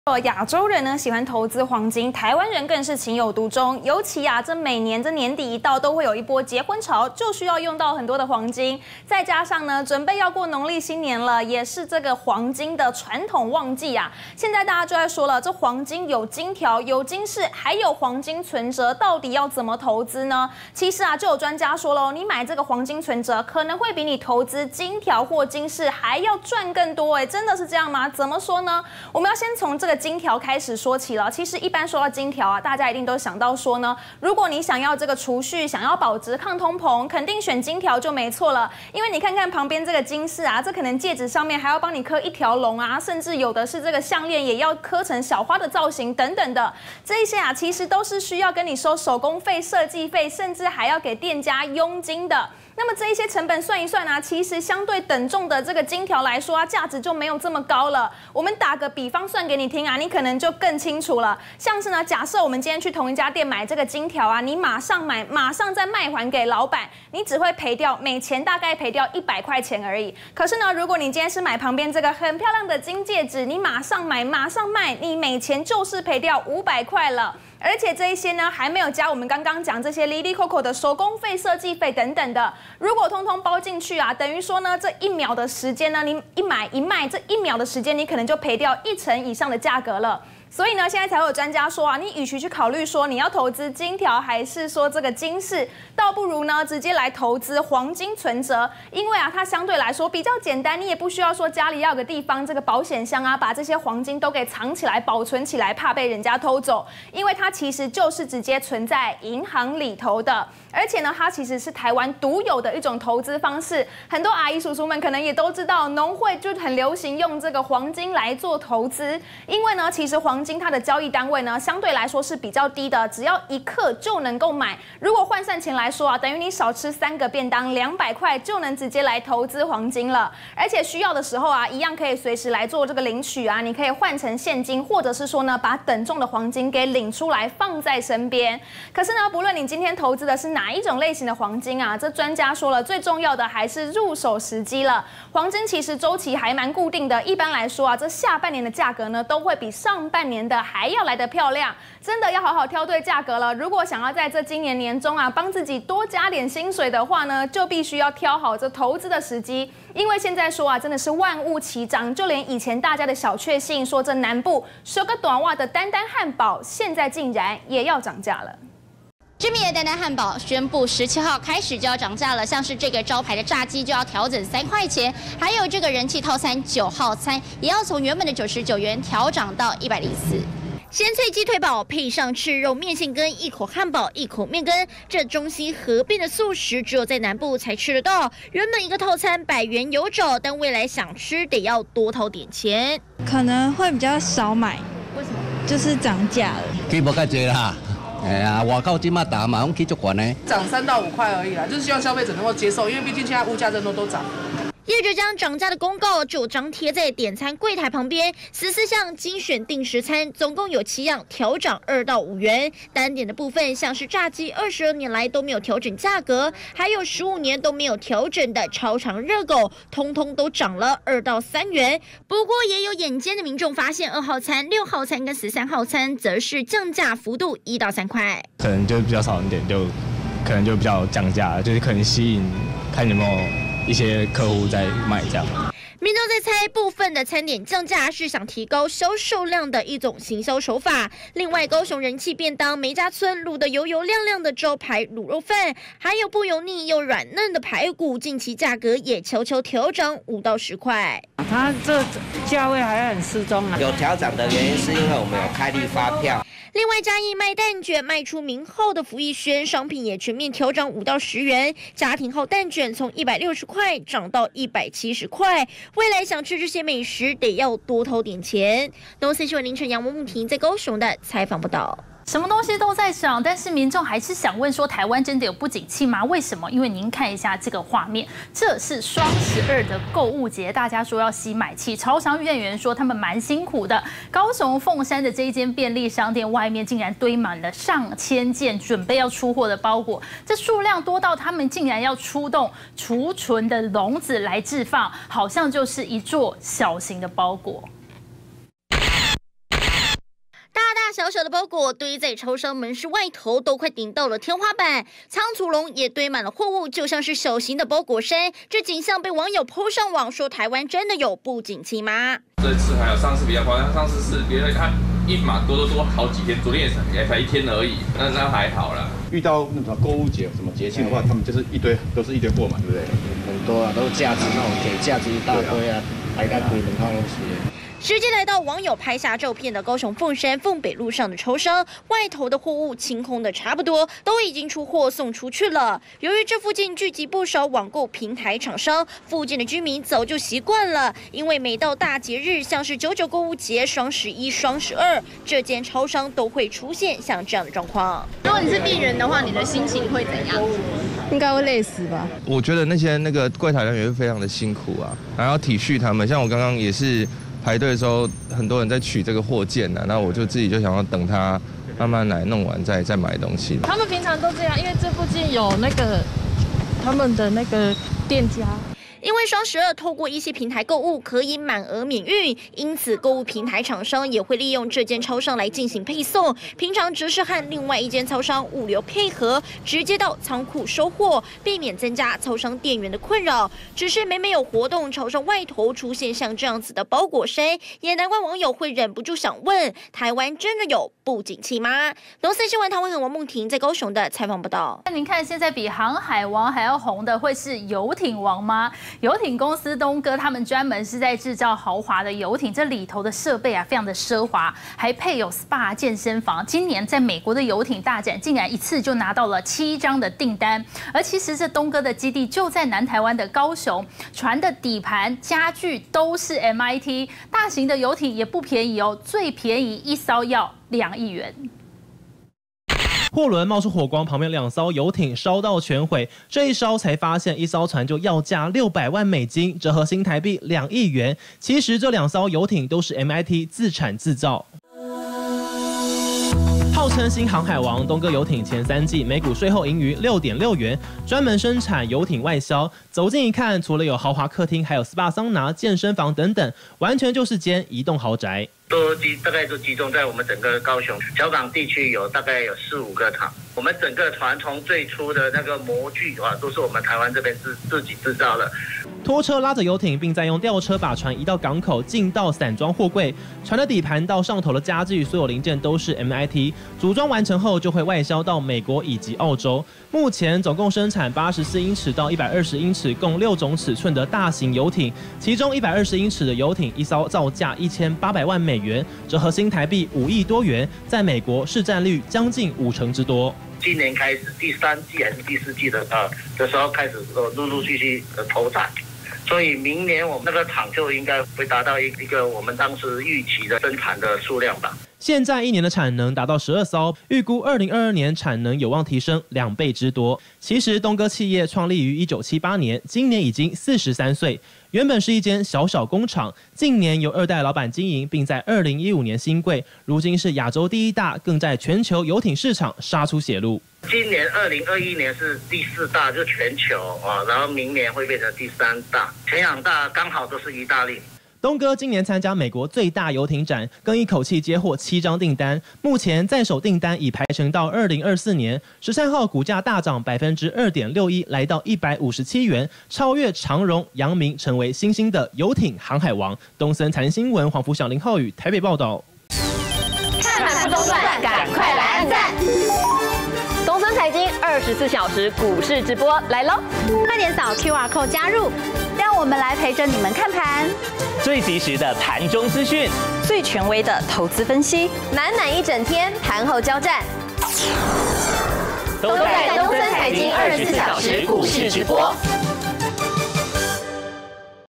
亚洲人呢喜欢投资黄金，台湾人更是情有独钟。尤其这每年这年底一到，都会有一波结婚潮，就需要用到很多的黄金。再加上呢，准备要过农历新年了，也是这个黄金的传统旺季啊。现在大家就在说了，这黄金有金条、有金饰，还有黄金存折，到底要怎么投资呢？其实就有专家说喽，你买这个黄金存折，可能会比你投资金条或金饰还要赚更多。真的是这样吗？怎么说呢？我们要先从这个金条开始说起了。其实一般说到金条大家一定都想到说呢，如果你想要这个储蓄，想要保值抗通膨，肯定选金条就没错了。因为你看看旁边这个金饰这可能戒指上面还要帮你刻一条龙甚至有的是这个项链也要刻成小花的造型等等的，这一些其实都是需要跟你收手工费、设计费，甚至还要给店家佣金的。那么这一些成本算一算其实相对等重的这个金条来说价值就没有这么高了。我们打个比方算给你听你可能就更清楚了。像是呢，假设我们今天去同一家店买这个金条你马上买，马上再卖还给老板，你只会赔掉每钱大概赔掉100块钱而已。可是呢，如果你今天是买旁边这个很漂亮的金戒指，你马上买马上卖，你每钱就是赔掉500块了。而且这一些呢，还没有加我们刚刚讲这些哩哩扣扣的手工费、设计费等等的，如果通通包进去等于说呢，这1秒的时间呢，你一买一卖，这1秒的时间，你可能就赔掉1成以上的价格了。所以呢，现在才会有专家说你与其去考虑说你要投资金条，还是说这个金饰，倒不如呢直接来投资黄金存折，因为它相对来说比较简单，你也不需要说家里要有个地方这个保险箱把这些黄金都给藏起来、保存起来，怕被人家偷走，因为它其实就是直接存在银行里头的。而且呢，它其实是台湾独有的一种投资方式，很多阿姨叔叔们可能也都知道，农会就很流行用这个黄金来做投资，因为呢，其实黄金它的交易单位呢，相对来说是比较低的，只要1克就能够买。如果换算钱来说等于你少吃3个便当，200块就能直接来投资黄金了。而且需要的时候一样可以随时来做这个领取你可以换成现金，或者是说呢，把等重的黄金给领出来放在身边。可是呢，不论你今天投资的是哪一种类型的黄金这专家说了，最重要的还是入手时机了。黄金其实周期还蛮固定的，一般来说这下半年的价格呢，都会比上半年的还要来得漂亮。真的要好好挑对价格了。如果想要在这今年年中帮自己多加点薪水的话呢，就必须要挑好这投资的时机。因为现在说真的是万物齐涨，就连以前大家的小确幸，说这南部收个短袜的丹丹汉堡，现在竟然也要涨价了。 知名的丹丹汉堡宣布17号开始就要涨价了，像是这个招牌的炸鸡就要调整3块钱，还有这个人气套餐9号餐也要从原本的99元调涨到104。鲜脆鸡腿堡配上赤肉面线羹，一口汉堡一口面羹，这中西合并的素食只有在南部才吃得到。原本一个套餐100元有找，但未来想吃得要多掏点钱， 可能会比较少买。 为什么？ 就是涨价了。 起无介济啦。外口今嘛打嘛，拢起足悬呢， 涨3到5块而已啦，就是希望消费者能够接受，因为毕竟现在物价真的都涨。 业者将涨价的公告就张贴在点餐柜台旁边，14项精选定时餐，总共有7样调涨2到5元。单点的部分像是炸鸡，22年来都没有调整价格，还有15年都没有调整的超长热狗，通通都涨了2到3元。不过也有眼尖的民众发现，2号餐、6号餐跟13号餐则是降价幅度1到3块， 可能就比较少一点，就可能就比较降价，就是可能吸引看有没有一些客户在卖这样。 民众在猜，部分的餐点降价是想提高销售量的一种行销手法。另外，高雄人气便当梅家村卤的油油亮亮的招牌卤肉饭，还有不油腻又软嫩的排骨，近期价格也悄悄调涨5到10块。 它这价位还很适中有调涨的原因是因为我们有开立发票。 另外，嘉义卖蛋卷卖出名号的福义轩商品也全面调涨5到10元，家庭号蛋卷从160块涨到170块。未来想吃这些美食，得要多掏点钱。东森新闻凌晨杨梦婷在高雄的采访报道。 什么东西都在涨，但是民众还是想问说，台湾真的有不景气吗？为什么？因为您看一下这个画面，这是双12的购物节，大家说要吸买气，超商店员说他们蛮辛苦的。高雄凤山的这一间便利商店外面竟然堆满了上千件准备要出货的包裹，这数量多到他们竟然要出动储存的笼子来置放，好像就是一座小型的包裹。 小小的包裹堆在超商门市外头，都快顶到了天花板。仓储笼也堆满了货物，就像是小型的包裹山。这景象被网友 po 上网，说台湾真的有不景气吗？ 这次还有上次比较夸张，上次是别人看一码多好几天，昨天也才1天而已，那还好啦。 遇到那种购物节、什么节庆的话，他们就是都是一堆货嘛，对不对？ 很多啊，都是架子那种铁架子一大堆啊，排开腿门靠东西。 直接来到网友拍下照片的高雄凤山凤北路上的超商，外头的货物清空的差不多，都已经出货送出去了。由于这附近聚集不少网购平台厂商，附近的居民早就习惯了，因为每到大节日，像是99购物节、双11、双12，这间超商都会出现像这样的状况。 如果你是病人的话，你的心情会怎样？ 应该会累死吧？ 我觉得那个柜台人员非常的辛苦啊，然后要体恤他们。像我刚刚也是。排队的时候，很多人在取这个货件呢，那我就自己就想要等他慢慢来弄完再买东西。 他们平常都这样，因为这附近有那个他们的那个店家。 因为双12透过一些平台购物可以满额免运，因此购物平台厂商也会利用这间超商来进行配送。平常则是和另外一间超商物流配合，直接到仓库收货，避免增加超商店员的困扰。只是每有活动，超商外头出现像这样子的包裹山，也难怪网友会忍不住想问：台湾真的有不景气吗？农森新闻唐文和王梦婷在高雄的采访报道。 那您看，现在比航海王还要红的会是游艇王吗？游艇公司东哥他们专门是在制造豪华的游艇，这里头的设备啊非常的奢华，还配有 SPA 健身房。今年在美国的游艇大展，竟然一次就拿到了7张的订单。而其实这东哥的基地就在南台湾的高雄，船的底盘、家具都是 MIT， 大型的游艇也不便宜哦，最便宜一艘要2亿元。 货轮冒出火光，旁边2艘游艇烧到全毁。这一烧才发现，一艘船就要价600万美金，折合新台币2亿元。其实这2艘游艇都是 MIT 自产自造。号称新航海王，东哥游艇前3季每股税后盈余6.6元，专门生产游艇外销。走近一看，除了有豪华客厅，还有 SPA 桑拿、健身房等等，完全就是间移动豪宅。 大概都集中在我们整个高雄小港地区，大概有4-5个厂。我们整个船从最初的那个模具都是我们台湾这边自己制造的。 拖车拉着游艇，并再用吊车把船移到港口，进到散装货柜。船的底盘到上头的家具，所有零件都是 MIT。组装完成后，就会外销到美国以及澳洲。目前总共生产84英尺到120英尺，共6种尺寸的大型游艇，其中120英尺的游艇一艘造价1800万美元，折合新台币5亿多元，在美国市占率将近50%之多。 今年开始第3季还是第4季的时候开始陆陆续续投产。所以明年我们那个厂就应该会达到一个我们当时预期的生产的数量吧。 现在1年的产能达到12艘，预估2022年产能有望提升2倍之多。其实东哥企业创立于1978年，今年已经43岁。原本是一间小工厂，近年由2代老板经营，并在2015年新柜，如今是亚洲第1大，更在全球游艇市场杀出血路。 今年2021年是第4大，就全球然后明年会变成第3大，前2大刚好都是意大利。 东哥今年参加美国最大游艇展，更一口气接获7张订单，目前在手订单已排程到2024年。13号股价大涨2.61%，来到157元，超越长荣、阳明，成为新兴的游艇航海王。东森财经新闻黄福祥、林浩宇台北报道。 看盘不中断，赶快来按赞！东森财经24小时股市直播来喽！ 快点扫 QR code 加入，让我们来陪着你们看盘。 最及时的盘中资讯， 最权威的投资分析，暖一整天，盘后交战， 都在东森财经24小时股市直播。